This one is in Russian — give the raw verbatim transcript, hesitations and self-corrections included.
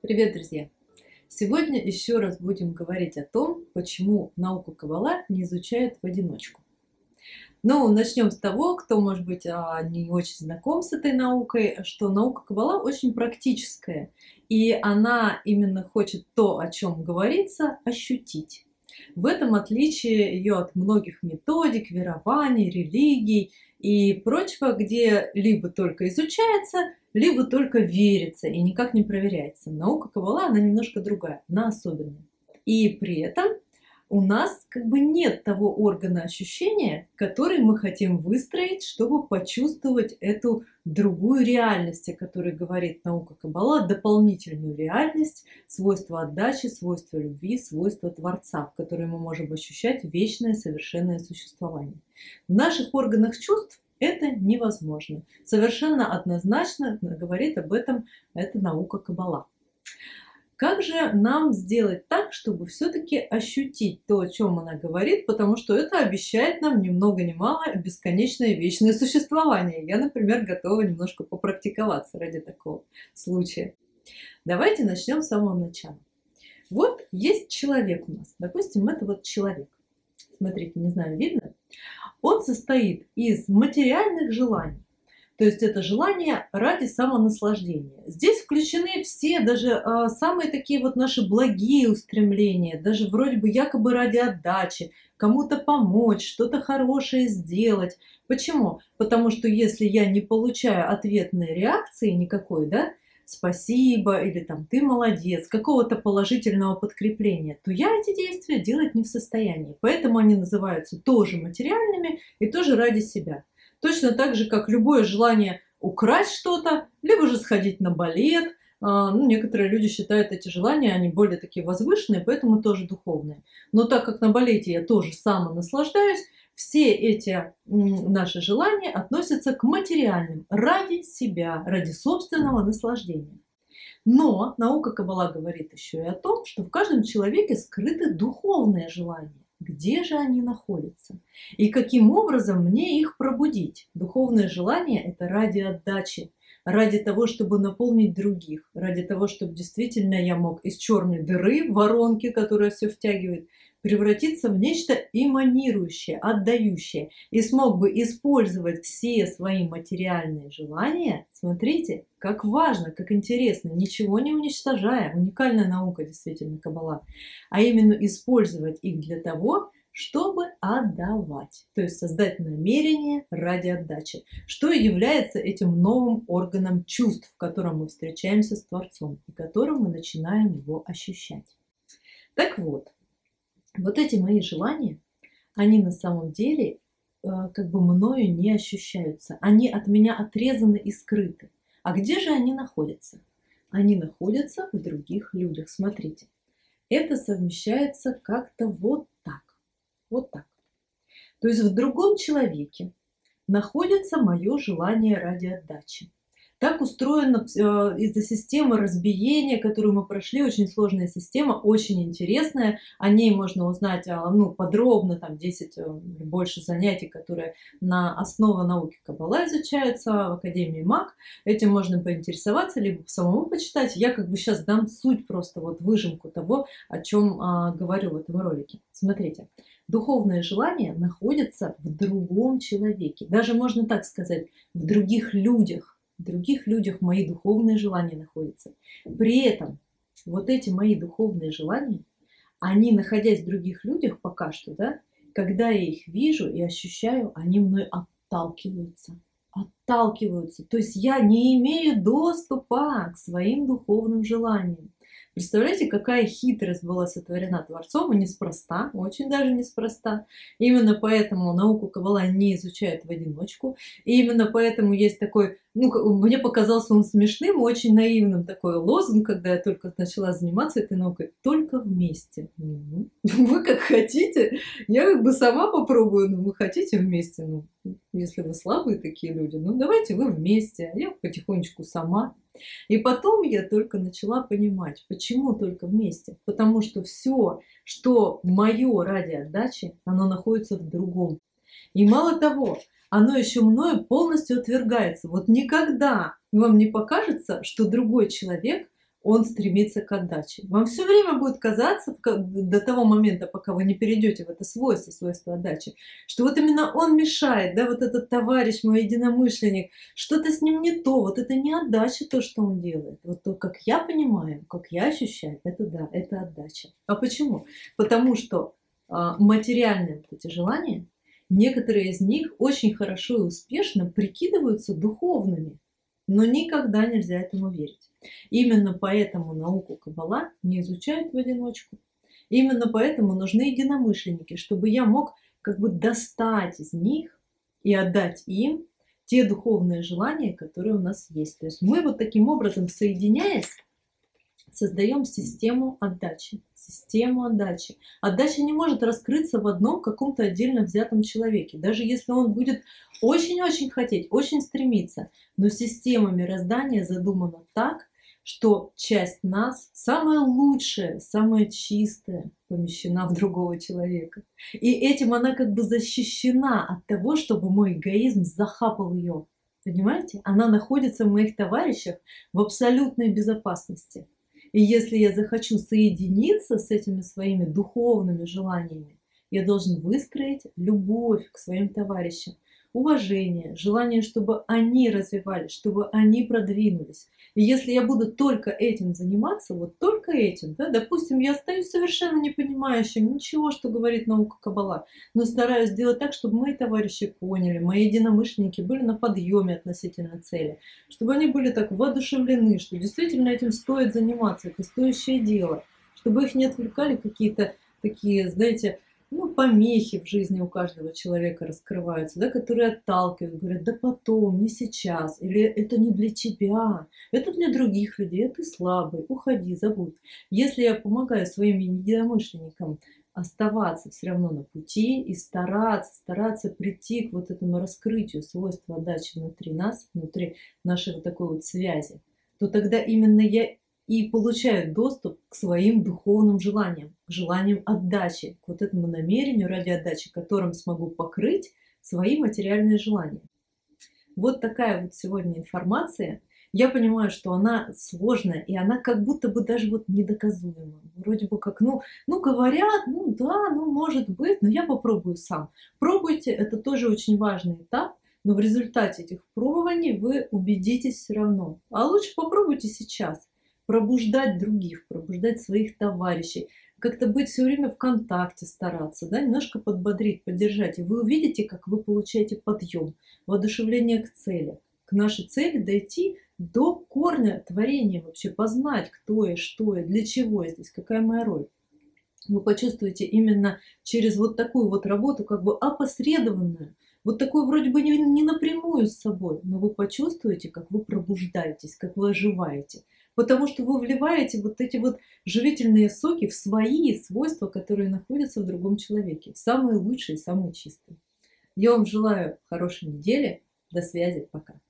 Привет, друзья! Сегодня еще раз будем говорить о том, почему науку Каббала не изучают в одиночку. Ну, начнем с того, кто, может быть, а, не очень знаком с этой наукой, что наука Каббала очень практическая, и она именно хочет то, о чем говорится, ощутить. В этом отличие ее от многих методик, верований, религий и прочего, где либо только изучается, либо только верится и никак не проверяется. Наука Каббала, она немножко другая, она особенная. И при этом у нас как бы нет того органа ощущения, который мы хотим выстроить, чтобы почувствовать эту другую реальность, о которой говорит наука Каббала, дополнительную реальность, свойства отдачи, свойства любви, свойства Творца, в которые мы можем ощущать вечное совершенное существование. В наших органах чувств это невозможно. Совершенно однозначно говорит об этом эта наука Каббала. Как же нам сделать так, чтобы все-таки ощутить то, о чем она говорит, потому что это обещает нам ни много ни мало бесконечное вечное существование. Я, например, готова немножко попрактиковаться ради такого случая. Давайте начнем с самого начала. Вот есть человек у нас, допустим, это вот человек. Смотрите, не знаю, видно? Он состоит из материальных желаний. То есть это желание ради самонаслаждения. Здесь включены все, даже э, самые такие вот наши благие устремления, даже вроде бы якобы ради отдачи, кому-то помочь, что-то хорошее сделать. Почему? Потому что если я не получаю ответной реакции никакой, да, спасибо или там ты молодец, какого-то положительного подкрепления, то я эти действия делать не в состоянии. Поэтому они называются тоже материальными и тоже ради себя. Точно так же, как любое желание украсть что-то, либо же сходить на балет. Ну, некоторые люди считают эти желания, они более такие возвышенные, поэтому тоже духовные. Но так как на балете я тоже самонаслаждаюсь, все эти наши желания относятся к материальным, ради себя, ради собственного наслаждения. Но наука Каббала говорит еще и о том, что в каждом человеке скрыты духовные желания. Где же они находятся? И каким образом мне их пробудить? Духовное желание – это ради отдачи, ради того, чтобы наполнить других, ради того, чтобы действительно я мог из черной дыры, воронки, которая все втягивает, превратиться в нечто эманирующее, отдающее, и смог бы использовать все свои материальные желания. Смотрите, как важно, как интересно, ничего не уничтожая, уникальная наука действительно Каббала, а именно использовать их для того, чтобы отдавать, то есть создать намерение ради отдачи, что и является этим новым органом чувств, в котором мы встречаемся с Творцом и которым мы начинаем его ощущать. Так вот, вот эти мои желания, они на самом деле э, как бы мною не ощущаются. Они от меня отрезаны и скрыты. А где же они находятся? Они находятся в других людях. Смотрите, это совмещается как-то вот так. Вот так. То есть в другом человеке находится мое желание ради отдачи. Так устроена э, из-за системы разбиения, которую мы прошли, очень сложная система, очень интересная. О ней можно узнать э, ну, подробно, там десять э, или больше занятий, которые на основе науки Каббала изучаются в Академии МАК. Этим можно поинтересоваться, либо самому почитать. Я как бы сейчас дам суть, просто вот выжимку того, о чем э, говорю в этом ролике. Смотрите. Духовное желание находится в другом человеке. Даже можно так сказать, в других людях. В других людях мои духовные желания находятся. При этом вот эти мои духовные желания, они, находясь в других людях пока что, да, когда я их вижу и ощущаю, они мной отталкиваются. Отталкиваются. То есть я не имею доступа к своим духовным желаниям. Представляете, какая хитрость была сотворена Творцом, и неспроста, очень даже неспроста. Именно поэтому науку Каббала не изучают в одиночку. И именно поэтому есть такой, ну, мне показался он смешным, очень наивным такой лозунг, когда я только начала заниматься этой наукой. Только вместе. Вы как хотите, я как бы сама попробую, но вы хотите вместе, ну, если вы слабые такие люди, ну давайте вы вместе, а я потихонечку сама. И потом я только начала понимать, почему только вместе. Потому что все, что мое ради отдачи, оно находится в другом. И мало того, оно еще мною полностью отвергается. Вот никогда вам не покажется, что другой человек он стремится к отдаче. Вам все время будет казаться, до того момента, пока вы не перейдете в это свойство, свойство отдачи, что вот именно он мешает, да, вот этот товарищ, мой единомышленник, что-то с ним не то, вот это не отдача то, что он делает. Вот то, как я понимаю, как я ощущаю, это да, это отдача. А почему? Потому что а, материальные вот эти желания, некоторые из них очень хорошо и успешно прикидываются духовными, но никогда нельзя этому верить. Именно поэтому науку Каббала не изучают в одиночку. Именно поэтому нужны единомышленники, чтобы я мог как бы достать из них и отдать им те духовные желания, которые у нас есть. То есть мы вот таким образом, соединяясь, создаем систему отдачи. Систему отдачи. Отдача не может раскрыться в одном каком-то отдельно взятом человеке, даже если он будет очень-очень хотеть, очень стремиться. Но система мироздания задумана так, что часть нас, самая лучшая, самая чистая, помещена в другого человека. И этим она как бы защищена от того, чтобы мой эгоизм захапал ее. Понимаете? Она находится в моих товарищах в абсолютной безопасности. И если я захочу соединиться с этими своими духовными желаниями, я должен выстроить любовь к своим товарищам, уважение, желание, чтобы они развивались, чтобы они продвинулись. И если я буду только этим заниматься, вот только этим, да, допустим, я остаюсь совершенно непонимающим ничего, что говорит наука Каббала, но стараюсь сделать так, чтобы мои товарищи поняли, мои единомышленники были на подъеме относительно цели, чтобы они были так воодушевлены, что действительно этим стоит заниматься, это стоящее дело, чтобы их не отвлекали какие-то такие, знаете, ну, помехи в жизни у каждого человека раскрываются, да, которые отталкивают, говорят, да потом, не сейчас, или это не для тебя, это для других людей, а ты слабый, уходи, забудь. Если я помогаю своим единомышленникам оставаться все равно на пути и стараться, стараться прийти к вот этому раскрытию свойства отдачи внутри нас, внутри нашей вот такой вот связи, то тогда именно я и получают доступ к своим духовным желаниям, к желаниям отдачи, к вот этому намерению ради отдачи, которым смогу покрыть свои материальные желания. Вот такая вот сегодня информация. Я понимаю, что она сложная, и она как будто бы даже вот недоказуема. Вроде бы как, ну, ну говорят, ну да, ну может быть, но я попробую сам. Пробуйте, это тоже очень важный этап. Но в результате этих пробований вы убедитесь все равно. А лучше попробуйте сейчас. Пробуждать других, пробуждать своих товарищей, как-то быть все время в контакте, стараться, да, немножко подбодрить, поддержать. И вы увидите, как вы получаете подъем, воодушевление к цели, к нашей цели дойти до корня творения вообще, познать, кто я, что я, для чего я здесь, какая моя роль. Вы почувствуете именно через вот такую вот работу, как бы опосредованную, вот такую вроде бы не, не напрямую с собой, но вы почувствуете, как вы пробуждаетесь, как вы оживаете. Потому что вы вливаете вот эти вот живительные соки в свои свойства, которые находятся в другом человеке. Самые лучшие, самые чистые. Я вам желаю хорошей недели. До связи. Пока.